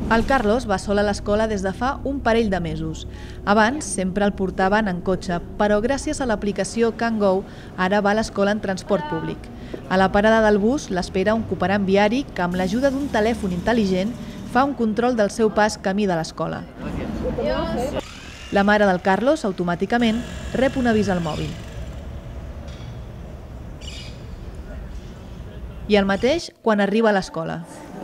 El Carlos va sol a l'escola des de fa un parell de mesos. Abans sempre el portaven en cotxe, però gràcies a l'aplicació CanGo ara va a l'escola en transport públic. A la parada del bus l'espera un cooperant viari que amb l'ajuda d'un telèfon intel·ligent fa un control del seu pas camí de l'escola. La mare del Carlos automàticament rep un avís al mòbil. I el mateix quan arriba a l'escola.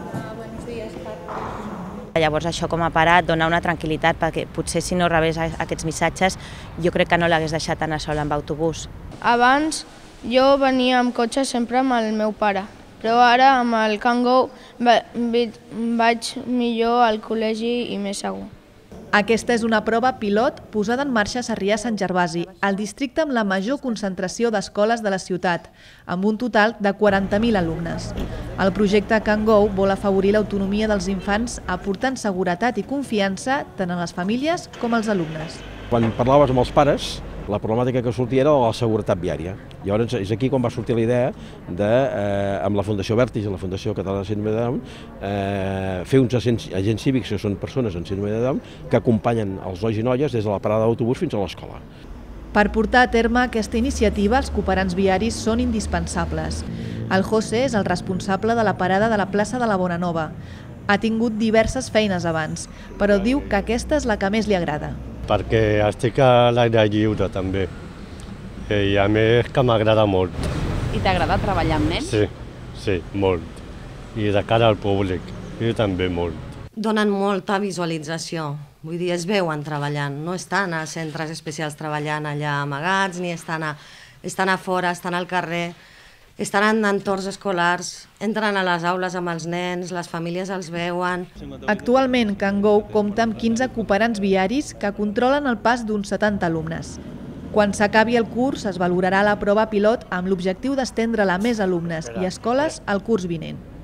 Llavors això com a pare et dona una tranquil·litat perquè potser si no rebés aquests missatges jo crec que no l'hagués deixat anar sola amb autobús. Abans jo venia amb cotxe sempre amb el meu pare, però ara amb el CanGo vaig millor al col·legi i més segur. Aquesta és una prova pilot posada en marxa a Sarrià-Sant Gervasi, el districte amb la major concentració d'escoles de la ciutat, amb un total de 40.000 alumnes. El projecte CanGo vol afavorir l'autonomia dels infants aportant seguretat i confiança tant a les famílies com als alumnes. Quan parlaves amb els pares, la problemàtica que sortia era la seguretat viària. Llavors és aquí quan va sortir la idea de, amb la Fundació Vèrtix i la Fundació Catalana de Síndrome de Down, fer uns agents cívics que són persones amb síndrome de Down que acompanyen els nois i noies des de la parada d'autobús fins a l'escola. Per portar a terme aquesta iniciativa, els cooperants viaris són indispensables. El José és el responsable de la parada de la plaça de la Bonanova. Ha tingut diverses feines abans, però diu que aquesta és la que més li agrada. Perquè estic a l'aire lliure també, i a més que m'agrada molt. I t'agrada treballar amb nens? Sí, molt. I de cara al públic, i també molt. Donen molta visualització, vull dir, es veuen treballant, no estan a centres especials treballant allà amagats, ni estan a fora, estan al carrer, estan en entorns escolars, entren a les aules amb els nens, les famílies els veuen. Actualment, CanGo compta amb 15 cooperants viaris que controlen el pas d'uns 70 alumnes. Quan s'acabi el curs, es valorarà la prova pilot amb l'objectiu d'estendre-la a més alumnes i escoles el curs vinent.